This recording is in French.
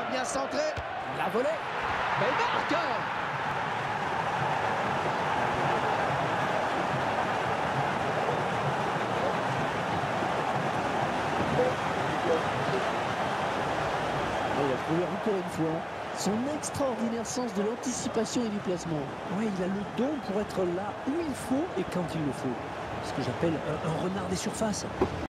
bien centré. La volée. Elle marque. Il a trouvé encore une fois son extraordinaire sens de l'anticipation et du placement. Oui, il a le don pour être là où il faut et quand il le faut. Ce que j'appelle un renard des surfaces.